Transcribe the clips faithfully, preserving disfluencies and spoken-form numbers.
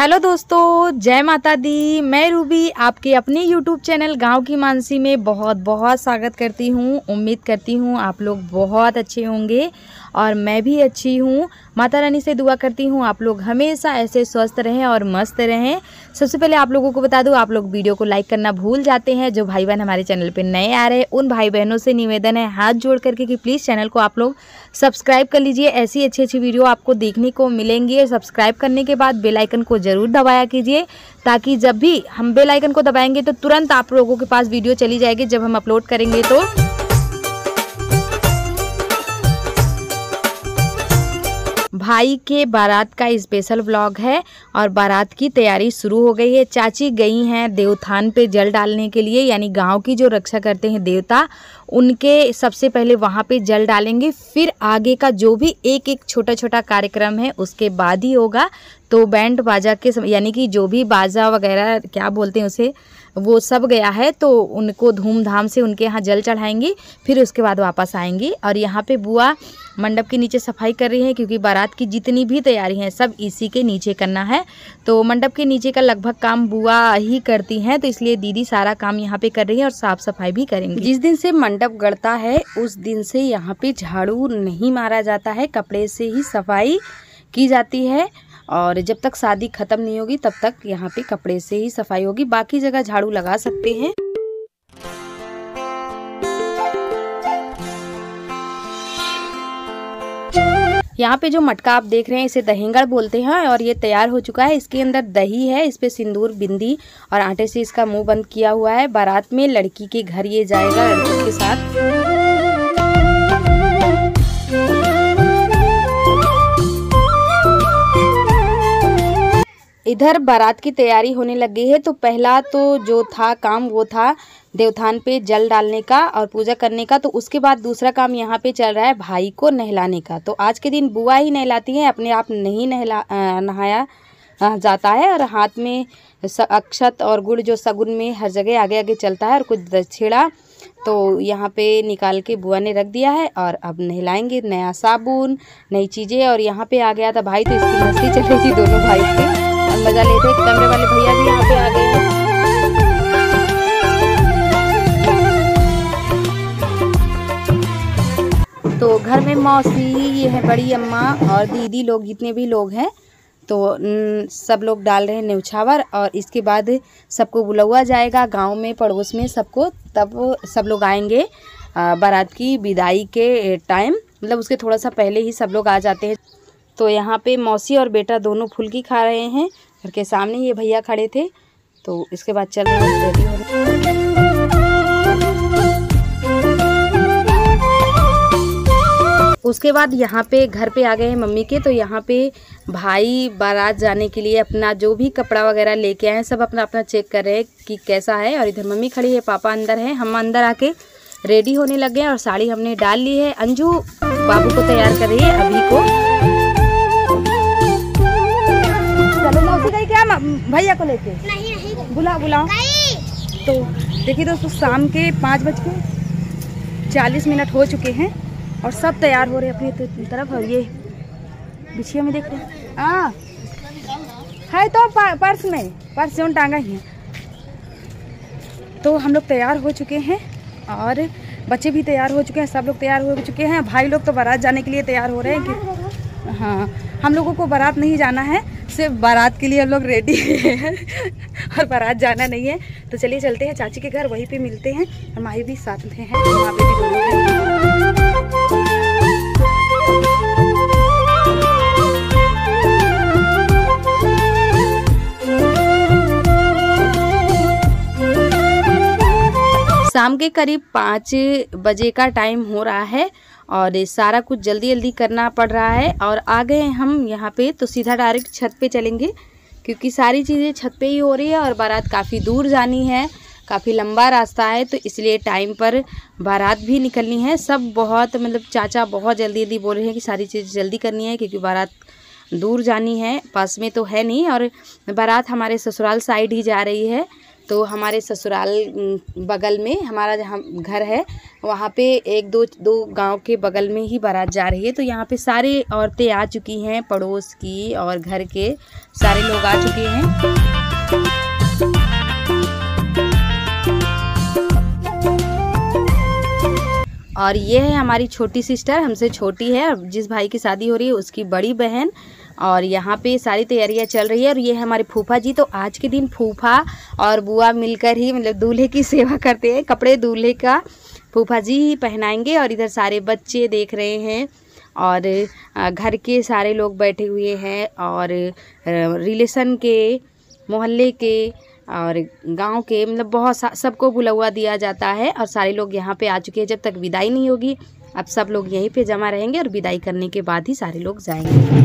Hello दोस्तों, जय माता दी। मैं रूबी आपके अपने यूट्यूब चैनल गांव की मानसी में बहुत बहुत स्वागत करती हूं। उम्मीद करती हूं आप लोग बहुत अच्छे होंगे और मैं भी अच्छी हूं। माता रानी से दुआ करती हूं आप लोग हमेशा ऐसे स्वस्थ रहें और मस्त रहें। सबसे पहले आप लोगों को बता दूं, आप लोग वीडियो को लाइक करना भूल जाते हैं। जो भाई बहन हमारे चैनल पे नए आ रहे हैं उन भाई बहनों से निवेदन है हाथ जोड़ करके कि प्लीज़ चैनल को आप लोग सब्सक्राइब कर लीजिए। ऐसी अच्छी अच्छी वीडियो आपको देखने को मिलेंगी। सब्सक्राइब करने के बाद बेल आइकन को ज़रूर दबाया कीजिए, ताकि जब भी हम बेल आइकन को दबाएंगे तो तुरंत आप लोगों के पास वीडियो चली जाएगी जब हम अपलोड करेंगे। तो भाई के बारात का स्पेशल व्लॉग है और बारात की तैयारी शुरू हो गई है। चाची गई हैं देवथान पे जल डालने के लिए, यानी गांव की जो रक्षा करते हैं देवता, उनके सबसे पहले वहां पे जल डालेंगे। फिर आगे का जो भी एक एक छोटा छोटा कार्यक्रम है उसके बाद ही होगा। तो बैंड बाजा के यानी कि जो भी बाजा वगैरह क्या बोलते हैं उसे, वो सब गया है तो उनको धूमधाम से उनके यहाँ जल चढ़ाएंगी। फिर उसके बाद वापस आएंगी। और यहाँ पे बुआ मंडप के नीचे सफाई कर रही हैं, क्योंकि बारात की जितनी भी तैयारी है सब इसी के नीचे करना है। तो मंडप के नीचे का लगभग काम बुआ ही करती हैं, तो इसलिए दीदी सारा काम यहाँ पे कर रही हैं और साफ सफाई भी करेंगी। जिस दिन से मंडप गड़ता है उस दिन से यहाँ पे झाड़ू नहीं मारा जाता है, कपड़े से ही सफाई की जाती है। और जब तक शादी खत्म नहीं होगी तब तक यहाँ पे कपड़े से ही सफाई होगी। बाकी जगह झाड़ू लगा सकते हैं। यहाँ पे जो मटका आप देख रहे हैं इसे दहेंगड़ बोलते हैं और ये तैयार हो चुका है। इसके अंदर दही है, इस पे सिंदूर, बिंदी और आटे से इसका मुंह बंद किया हुआ है। बारात में लड़की के घर ये जाएगा लड़की के साथ। इधर बारात की तैयारी होने लग गई है। तो पहला तो जो था काम वो था देवथान पे जल डालने का और पूजा करने का। तो उसके बाद दूसरा काम यहाँ पे चल रहा है भाई को नहलाने का। तो आज के दिन बुआ ही नहलाती हैं, अपने आप नहीं नहला नहाया जाता है। और हाथ में अक्षत और गुड़ जो सगुन में हर जगह आगे आगे चलता है और कुछ दक्षिणा तो यहाँ पे निकाल के बुआ ने रख दिया है। और अब नहलाएंगे, नया साबुन, नई चीज़ें। और यहाँ पे आ गया था भाई, तो इसकी मस्ती चल रही थी दोनों भाई की और मज़ा लेते। कैमरे वाले भैया भी यहाँ पे आ गए हैं। तो घर में मौसी, ये है बड़ी अम्मा और दीदी लोग, जितने भी लोग हैं तो सब लोग डाल रहे हैं न्यौछावर। और इसके बाद सबको बुलाया जाएगा गांव में, पड़ोस में सबको, तब सब लोग आएंगे बारात की विदाई के टाइम, मतलब उसके थोड़ा सा पहले ही सब लोग आ जाते हैं। तो यहाँ पे मौसी और बेटा दोनों फुल्की खा रहे हैं। घर के सामने ये भैया खड़े थे। तो इसके बाद चल रहे हैं रेडी होने। उसके बाद यहाँ पे घर पे आ गए हैं मम्मी के। तो यहाँ पे भाई बारात जाने के लिए अपना जो भी कपड़ा वगैरह लेके आए हैं सब अपना अपना चेक कर रहे हैं कि कैसा है। और इधर मम्मी खड़ी है, पापा अंदर है, हम अंदर आके रेडी होने लगे हैं और साड़ी हमने डाल ली है। अंजू बाबू को तैयार कर रही है अभी को। चलो मौसी गई क्या भैया को लेके? नहीं नहीं, बुला बुलाओ। तो देखिए दोस्तों, शाम के पाँच बज के चालीस मिनट हो चुके हैं और सब तैयार हो रहे हैं अपनी तरफ। और ये बिछिया में देख रहे हैं, हाँ है तो पर्स में, पर्स जो टांगा ही है। तो हम लोग तैयार हो चुके हैं और बच्चे भी तैयार हो चुके हैं, सब लोग तैयार हो चुके हैं। भाई लोग तो बारात जाने के लिए तैयार हो रहे हैं कि हाँ, हम लोगों को बारात नहीं जाना है, सिर्फ बारात के लिए हम लोग रेडी हैं और बारात जाना नहीं है। तो चलिए चलते हैं चाची के घर, वहीं पे मिलते हैं। हमारे भी साथ में हैं, वहाँ पे भी दोनों हैं। शाम के करीब पाँच बजे का टाइम हो रहा है और सारा कुछ जल्दी जल्दी करना पड़ रहा है। और आ गए हम यहाँ पे, तो सीधा डायरेक्ट छत पे चलेंगे, क्योंकि सारी चीज़ें छत पे ही हो रही है। और बारात काफ़ी दूर जानी है, काफ़ी लंबा रास्ता है, तो इसलिए टाइम पर बारात भी निकलनी है। सब बहुत मतलब चाचा बहुत जल्दी जल्दी बोल रहे हैं कि सारी चीज़ जल्दी करनी है, क्योंकि बारात दूर जानी है, पास में तो है नहीं। और बारात हमारे ससुराल साइड ही जा रही है, तो हमारे ससुराल बगल में हमारा जहाँ घर है वहाँ पे एक दो दो गांव के बगल में ही बारात जा रही है। तो यहाँ पे सारे औरतें आ चुकी हैं, पड़ोस की और घर के सारे लोग आ चुके हैं। और ये है हमारी छोटी सिस्टर, हमसे छोटी है, और जिस भाई की शादी हो रही है उसकी बड़ी बहन। और यहाँ पे सारी तैयारियाँ चल रही है। और ये है हमारे फूफा जी। तो आज के दिन फूफा और बुआ मिलकर ही मतलब दूल्हे की सेवा करते हैं। कपड़े दूल्हे का फूफा जी ही पहनाएंगे। और इधर सारे बच्चे देख रहे हैं और घर के सारे लोग बैठे हुए हैं और रिलेशन के, मोहल्ले के और गांव के, मतलब बहुत सबको बुलावा दिया जाता है। और सारे लोग यहाँ पे आ चुके हैं। जब तक विदाई नहीं होगी अब सब लोग यहीं पे जमा रहेंगे और विदाई करने के बाद ही सारे लोग जाएंगे।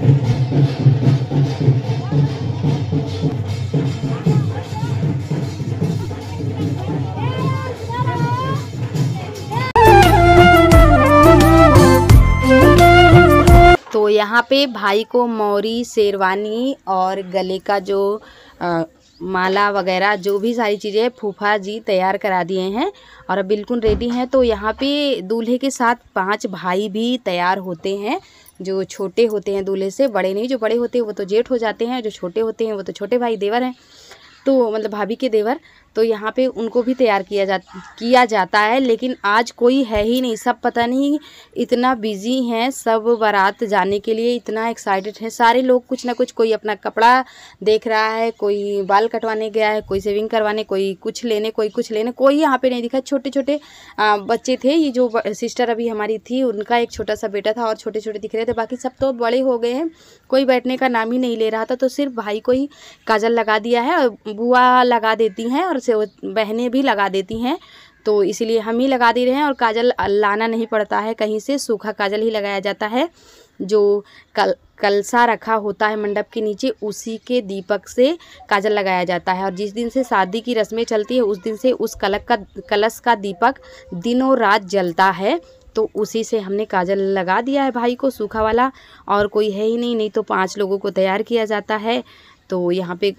तो यहाँ पे भाई को मौरी, शेरवानी और गले का जो आ, माला वगैरह जो भी सारी चीज़ें फूफा जी तैयार करा दिए हैं और अब बिल्कुल रेडी हैं। तो यहाँ पे दूल्हे के साथ पांच भाई भी तैयार होते हैं, जो छोटे होते हैं दूल्हे से, बड़े नहीं। जो बड़े होते हैं वो तो जेठ हो जाते हैं, जो छोटे होते हैं वो तो छोटे भाई देवर हैं, तो मतलब भाभी के देवर। तो यहाँ पे उनको भी तैयार किया जा किया जाता है। लेकिन आज कोई है ही नहीं, सब पता नहीं इतना बिजी हैं, सब बारात जाने के लिए इतना एक्साइटेड हैं सारे लोग। कुछ ना कुछ, कोई अपना कपड़ा देख रहा है, कोई बाल कटवाने गया है, कोई सेविंग करवाने, कोई कुछ लेने, कोई कुछ लेने, कोई यहाँ पे नहीं दिखा। छोटे छोटे बच्चे थे, ये जो सिस्टर अभी हमारी थी उनका एक छोटा सा बेटा था और छोटे छोटे दिख रहे थे, बाकी सब तो बड़े हो गए हैं। कोई बैठने का नाम ही नहीं ले रहा था। तो सिर्फ भाई को ही काजल लगा दिया है और बुआ लगा देती हैं और से बहनें भी लगा देती हैं। तो इसीलिए हम ही लगा दे रहे हैं। और काजल लाना नहीं पड़ता है कहीं से, सूखा काजल ही लगाया जाता है। जो कल कलसा रखा होता है मंडप के नीचे, उसी के दीपक से काजल लगाया जाता है। और जिस दिन से शादी की रस्में चलती है उस दिन से उस कलक का कलश का दीपक दिनों रात जलता है। तो उसी से हमने काजल लगा दिया है भाई को, सूखा वाला। और कोई है ही नहीं, नहीं तो पांच लोगों को तैयार किया जाता है। तो यहाँ पे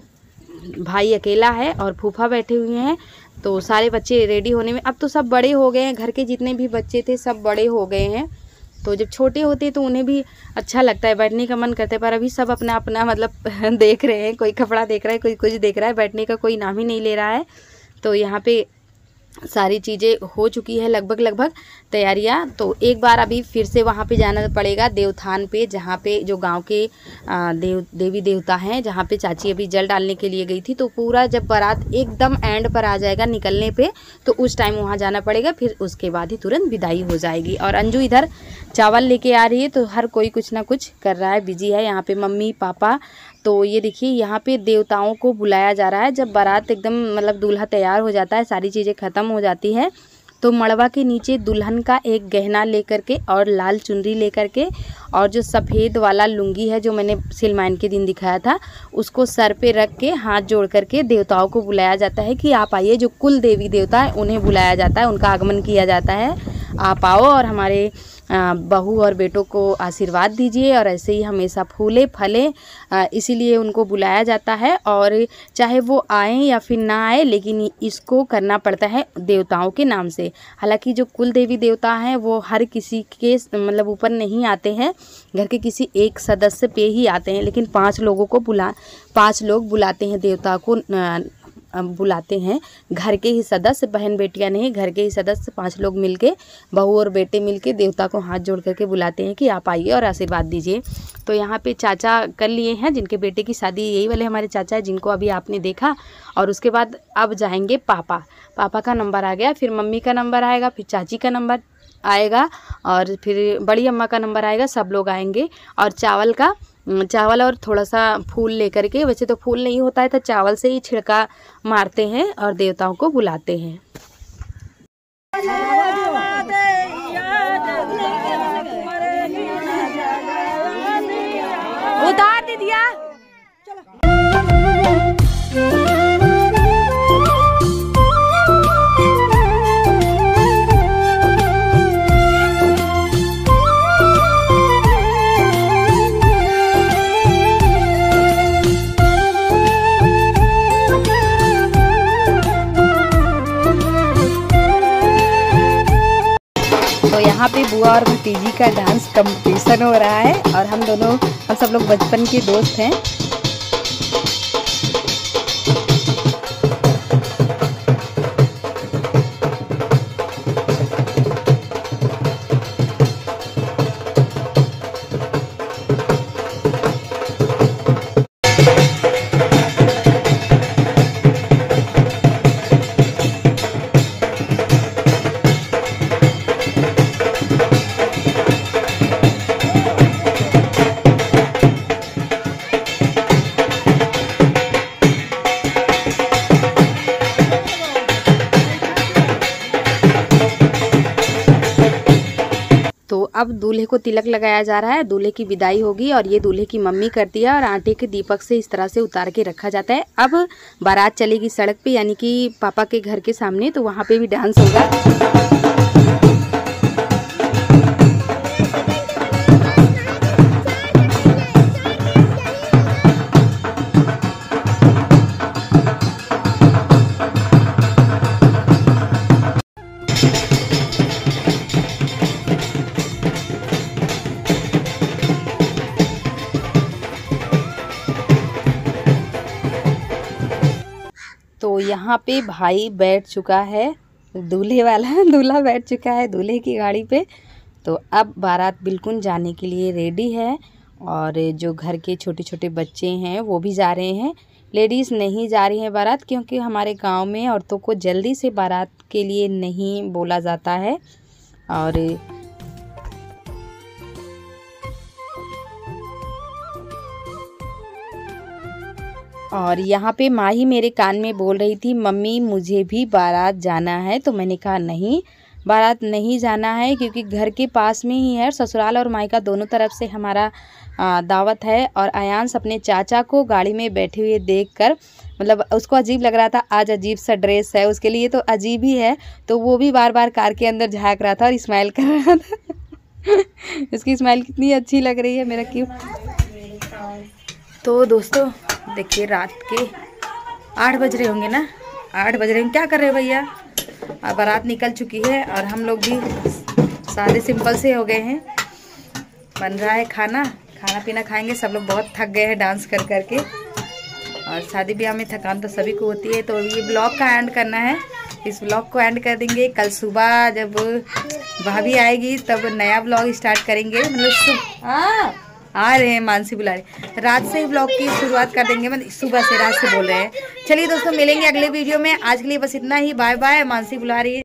भाई अकेला है और फूफा बैठे हुए हैं। तो सारे बच्चे रेडी होने में, अब तो सब बड़े हो गए हैं, घर के जितने भी बच्चे थे सब बड़े हो गए हैं। तो जब छोटे होते तो उन्हें भी अच्छा लगता है, बैठने का मन करता है, पर अभी सब अपना अपना मतलब देख रहे हैं, कोई कपड़ा देख रहा है, कोई कुछ देख रहा है, बैठने का कोई नाम ही नहीं ले रहा है। तो यहाँ पे सारी चीज़ें हो चुकी है लगभग लगभग तैयारियां। तो एक बार अभी फिर से वहाँ पे जाना पड़ेगा देवथान पे, जहाँ पे जो गांव के देव देवी देवता हैं, जहाँ पे चाची अभी जल डालने के लिए गई थी। तो पूरा जब बारात एकदम एंड पर आ जाएगा निकलने पे, तो उस टाइम वहाँ जाना पड़ेगा, फिर उसके बाद ही तुरंत विदाई हो जाएगी। और अंजू इधर चावल लेके आ रही है। तो हर कोई कुछ ना कुछ कर रहा है, बिजी है। यहाँ पे मम्मी पापा, तो ये देखिए यहाँ पे देवताओं को बुलाया जा रहा है। जब बारात एकदम मतलब दूल्हा तैयार हो जाता है, सारी चीज़ें ख़त्म हो जाती है, तो मड़वा के नीचे दुल्हन का एक गहना लेकर के और लाल चुनरी लेकर के और जो सफ़ेद वाला लुंगी है जो मैंने सिलमाइन के दिन दिखाया था, उसको सर पे रख के हाथ जोड़ करके देवताओं को बुलाया जाता है कि आप आइए। जो कुल देवी देवता है उन्हें बुलाया जाता है, उनका आगमन किया जाता है, आप आओ और हमारे बहू और बेटों को आशीर्वाद दीजिए। और ऐसे ही हमेशा फूले फले, इसीलिए उनको बुलाया जाता है। और चाहे वो आए या फिर ना आए, लेकिन इसको करना पड़ता है देवताओं के नाम से। हालांकि जो कुल देवी देवता हैं वो हर किसी के मतलब ऊपर नहीं आते हैं, घर के किसी एक सदस्य पे ही आते हैं। लेकिन पांच लोगों को बुला पांच लोग बुलाते हैं, देवता को बुलाते हैं, घर के ही सदस्य, बहन बेटियां नहीं, घर के ही सदस्य पांच लोग मिलके, बहू और बेटे मिलके देवता को हाथ जोड़ करके बुलाते हैं कि आप आइए और आशीर्वाद दीजिए। तो यहाँ पे चाचा कर लिए हैं, जिनके बेटे की शादी, यही वाले हमारे चाचा है जिनको अभी आपने देखा। और उसके बाद अब जाएंगे पापा पापा का नंबर आ गया, फिर मम्मी का नंबर आएगा, फिर चाची का नंबर आएगा और फिर बड़ी अम्मा का नंबर आएगा, सब लोग आएंगे। और चावल का चावल और थोड़ा सा फूल लेकर के, वैसे तो फूल नहीं होता है तो चावल से ही छिड़का मारते हैं और देवताओं को बुलाते हैं। उतार दे दिया। यहाँ पे बुआ और भतीजी का डांस कंपटीशन हो रहा है और हम दोनों हम सब लोग बचपन के दोस्त हैं। तो अब दूल्हे को तिलक लगाया जा रहा है, दूल्हे की विदाई होगी और ये दूल्हे की मम्मी करती है और आटे के दीपक से इस तरह से उतार के रखा जाता है। अब बारात चलेगी सड़क पे, यानी कि पापा के घर के सामने, तो वहाँ पे भी डांस होगा। तो यहाँ पे भाई बैठ चुका है, दूल्हे वाला दूल्हा बैठ चुका है दूल्हे की गाड़ी पे। तो अब बारात बिल्कुल जाने के लिए रेडी है और जो घर के छोटे छोटे बच्चे हैं वो भी जा रहे हैं। लेडीज़ नहीं जा रही हैं बारात, क्योंकि हमारे गांव में औरतों को जल्दी से बारात के लिए नहीं बोला जाता है। और और यहाँ पे माँ ही मेरे कान में बोल रही थी, मम्मी मुझे भी बारात जाना है। तो मैंने कहा नहीं, बारात नहीं जाना है, क्योंकि घर के पास में ही है, ससुराल और मायका दोनों तरफ से हमारा आ, दावत है। और आयांश अपने चाचा को गाड़ी में बैठे हुए देखकर, मतलब उसको अजीब लग रहा था, आज अजीब सा ड्रेस है उसके लिए, तो अजीब ही है, तो वो भी बार बार कार के अंदर झाँक रहा था और स्माइल कर रहा था। उसकी स्माइल कितनी अच्छी लग रही है, मेरा क्यों। तो दोस्तों देखिए, रात के आठ बज रहे होंगे ना, आठ बज रहे होंगे। क्या कर रहे हो भैया? अब बारात निकल चुकी है और हम लोग भी सादे सिंपल से हो गए हैं। बन रहा है खाना, खाना पीना खाएंगे। सब लोग बहुत थक गए हैं डांस कर कर के, और शादी ब्याह में थकान तो सभी को होती है। तो ये ब्लॉग का एंड करना है, इस ब्लॉग को एंड कर देंगे। कल सुबह जब भाभी आएगी तब नया ब्लॉग स्टार्ट करेंगे। मतलब हाँ आ रहे हैं, मानसी बुला रहे, रात से ही ब्लॉग की शुरुआत कर देंगे, मतलब सुबह से, रात से बोल रहे हैं। चलिए दोस्तों, मिलेंगे अगले वीडियो में। आज के लिए बस इतना ही, बाय बाय। मानसी बुला रही है।